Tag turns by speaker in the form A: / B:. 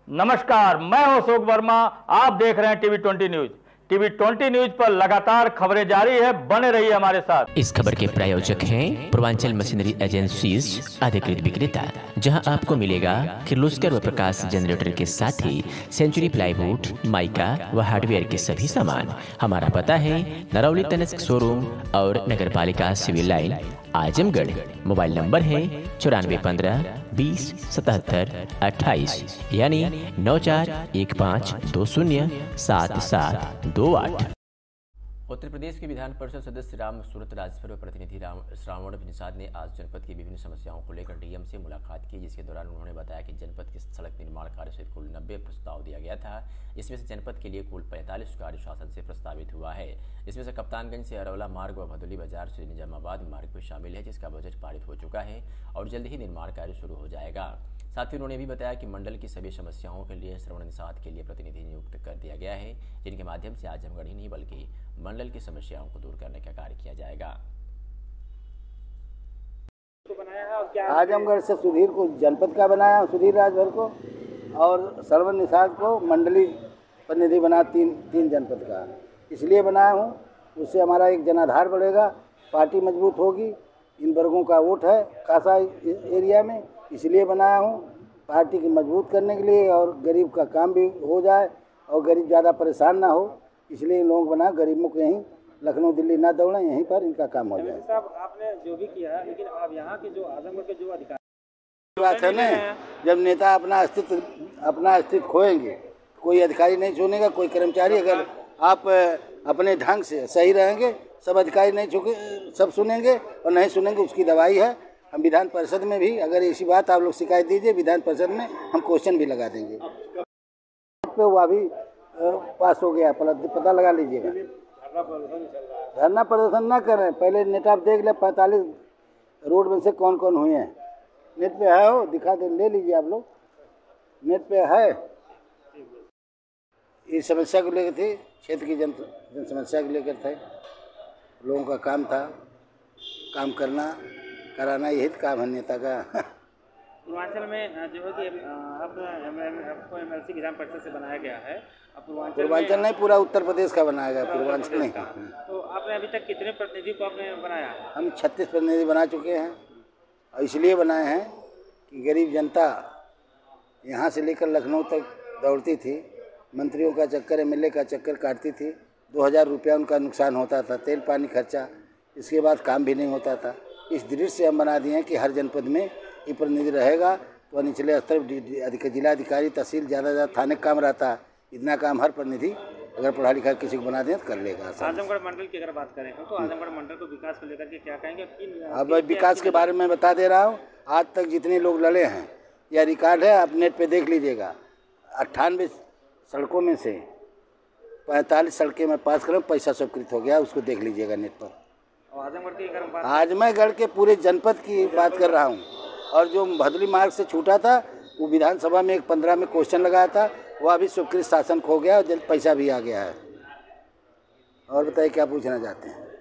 A: नमस्कार, मैं हूं अशोक वर्मा। आप देख रहे हैं टीवी 20 न्यूज। टीवी 20 न्यूज पर लगातार खबरें जारी है, बने रहिए हमारे साथ।
B: इस खबर के प्रायोजक हैं पूर्वांचल मशीनरी एजेंसीज अधिकृत विक्रेता, जहां आपको मिलेगा किर्लोस्कर व प्रकाश जनरेटर के साथ ही सेंचुरी प्लाईवुड, माइका व हार्डवेयर के सभी सामान। हमारा पता है नरौली तनिष्क शोरूम और नगर पालिका civil line, Azamgarh. Mobile number है 9415 20 77 28 यानी 9415207728। उत्तर प्रदेश के विधान परिषद सदस्य राम सूरत राज्यसभा व प्रतिनिधि श्रावण निषाद ने आज जनपद की विभिन्न समस्याओं को लेकर डीएम से मुलाकात की, जिसके दौरान उन्होंने बताया कि जनपद के सड़क निर्माण कार्य सहित कुल 90 प्रस्ताव दिया गया था। इसमें से जनपद के लिए कुल 45 कार्य शासन से प्रस्तावित हुआ है। इसमें से कप्तानगंज से अरौला मार्ग व भदोली बाजार से निजामाबाद मार्ग भी शामिल है, जिसका बजट पारित हो चुका है और जल्द ही निर्माण कार्य शुरू हो जाएगा। साथ ही उन्होंने भी बताया कि मंडल की सभी समस्याओं के लिए श्रवण निषाद के लिए प्रतिनिधि नियुक्त कर दिया गया है, जिनके माध्यम से आजमगढ़ ही नहीं बल्कि मंडल की समस्याओं को दूर करने का कार्य किया जाएगा।
C: आजमगढ़ से सुधीर को जनपद का बनाया, सुधीर राजभर को, और श्रवण निषाद को मंडली प्रतिनिधि बना तीन जनपद का इसलिए बनाया हूँ। उससे हमारा एक जनाधार बढ़ेगा, पार्टी मजबूत होगी। इन वर्गों का वोट है खासा एरिया में, इसलिए बनाया हूँ पार्टी की मजबूत करने के लिए, और गरीब का काम भी हो जाए और गरीब ज़्यादा परेशान ना हो, इसलिए इन लोग बना गरीबों को यहीं लखनऊ दिल्ली ना दौड़ें, यहीं पर इनका काम हो जाए।
D: साहब, आपने जो भी किया, लेकिन अब यहाँ के जो आजमगढ़ के जो अधिकारी
C: बात है ना, जब नेता अपना अस्तित्व खोएंगे, कोई अधिकारी नहीं सुनेगा, कोई कर्मचारी। अगर आप अपने ढंग से सही रहेंगे, सब अधिकारी नहीं सब सुनेंगे, और नहीं सुनेंगे उसकी दवाई है। हम विधान परिषद में भी अगर ऐसी बात आप लोग शिकायत दीजिए, विधान परिषद में हम क्वेश्चन भी लगा देंगे। पे वो अभी पास हो गया, पता लगा लीजिएगा। धरना प्रदर्शन ना करें, पहले नेट आप देख ले 45 रोड में से कौन कौन हुए हैं। नेट पे है, हो दिखा दे, ले लीजिए आप लोग, नेट पे है। इस समस्या को लेकर थे, क्षेत्र की जन समस्या को लेकर थे, लोगों का काम था, काम करना कराना, यही काम है नेता का।
D: पूर्वांचल में जो है कि आपको एमएलसी विधान परिषद से बनाया गया है।
C: पूर्वांचल नहीं, पूरा उत्तर प्रदेश का बनाया गया, पूर्वांचल नहीं।
D: तो आपने अभी तक कितने प्रतिनिधि को आपने बनाया है?
C: हम 36 प्रतिनिधि बना चुके हैं, और इसलिए बनाए हैं कि गरीब जनता यहाँ से लेकर लखनऊ तक दौड़ती थी, मंत्रियों का चक्कर, एमएलए का चक्कर काटती थी। 2000 रुपया उनका नुकसान होता था, तेल पानी खर्चा, इसके बाद काम भी नहीं होता था। इस दृष्टि से हम बना दिए हैं कि हर जनपद में ये प्रतिनिधि रहेगा, तो निचले स्तर जिलाधिकारी, तहसील, ज़्यादा थाने का काम रहता है। इतना काम हर प्रतिनिधि अगर पढ़ा लिखा किसी को बना दें तो कर लेगा।
D: आजमगढ़ मंडल की अगर बात करें तो आजमगढ़ मंडल को विकास को लेकर के क्या कहेंगे?
C: अब विकास के बारे में बता दे रहा हूँ। आज तक जितने लोग लड़े हैं, यह रिकॉर्ड है, आप नेट पे देख लीजिएगा। 98 सड़कों में से 45 सड़कें मैं पास करूँ, पैसा स्वीकृत हो गया, उसको देख लीजिएगा नेट पर। आजमगढ़ के पूरे जनपद की बात कर रहा हूँ। और जो भदोली मार्ग से छूटा था, वो विधानसभा में 15 में क्वेश्चन लगाया था, वो अभी स्वीकृत शासन खो गया और जल्द पैसा भी आ गया है। और बताइए क्या पूछना चाहते हैं?